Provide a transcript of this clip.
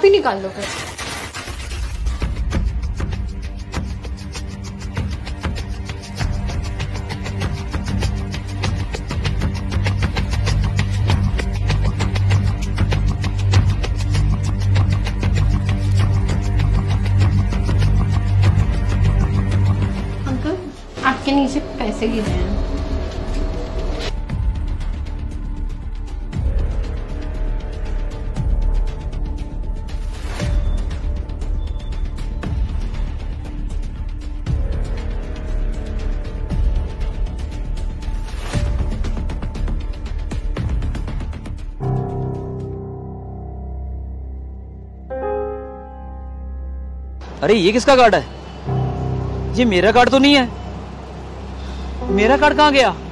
ही निकाल लो फिर। अंकल आपके नीचे पैसे गिरे हैं। अरे ये किसका कार्ड है? ये मेरा कार्ड तो नहीं है। मेरा कार्ड कहाँ गया?